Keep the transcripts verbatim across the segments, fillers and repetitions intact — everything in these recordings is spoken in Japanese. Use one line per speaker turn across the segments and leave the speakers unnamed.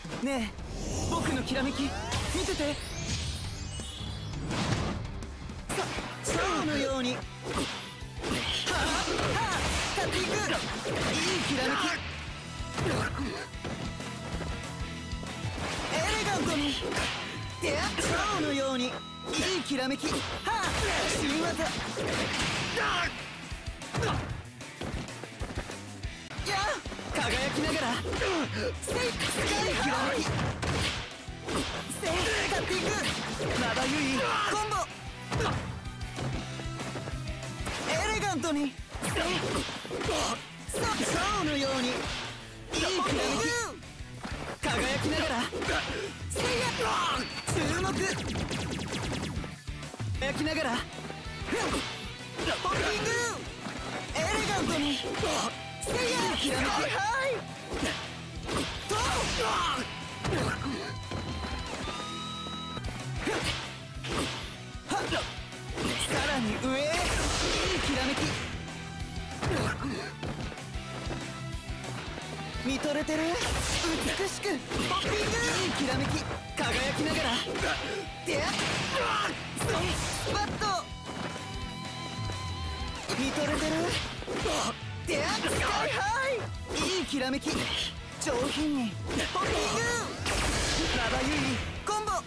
ねえ、僕のきらめき見てて。さ蝶のようにはあはあ立っていく。いいきらめき。エレガントにで蝶のようにいいきらめき。はあ新技。やあ輝きながらせいスカイきらめき。せい立っていく。まばゆいコンボ。エレガントにせいそう蝶のようにいいきらめき。輝きながらせいや注目。輝きながらホッピング。エレガントにせいやきらめき。はいとさらに上へいいきらめき。見とれてる。美しくポッピング。いいきらめき。輝きながらでスパッと見とれてる。でスカイハイ。いいきらめき。上品にポッピング。まばゆいコンボ。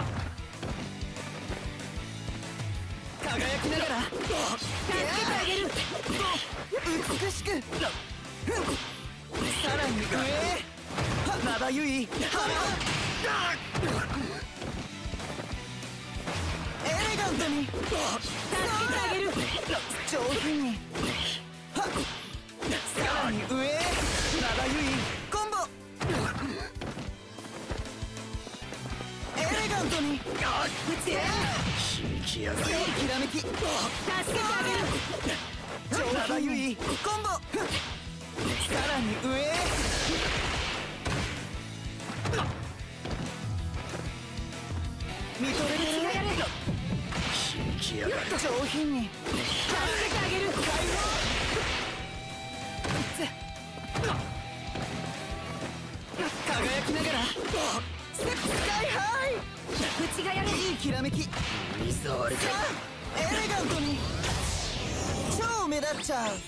輝きながら助けてあげる。美しくさらに上へまばゆいハエレガントに助けてあげる。上品にさらに上へまばゆいコンボ。エレガントにきらめき。助けてあげる。超まばゆいコンボ。さらに上へ見とれてる。上品に助けてあげる。解放。輝きながらスカイハイ。口がやる。いいきらめき。さあエレガントに超目立っちゃう。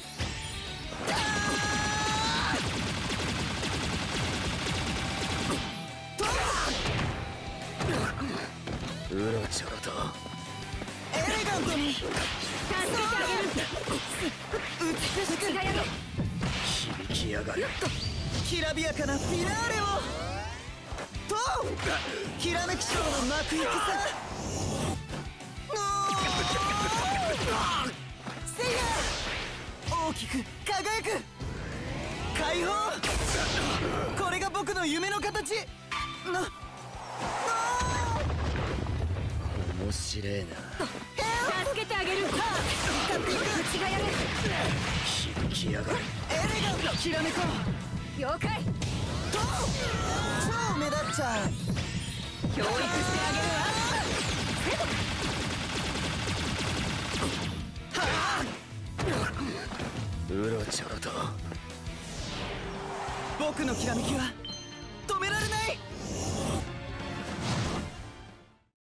うろちょろとエレガントに助けてあげる。美しく響きやがる。きらびやかなフィナーレをとひらめきショーの幕引きさ。せいや大きく輝く解放。これが僕の夢の形な。面白えな。助けてあげる。口がやる。響きやがる。エレガントきらめこう。了解と超目立っちゃう。教育してあげるわ。うろちょろと僕のきらめきは止められない。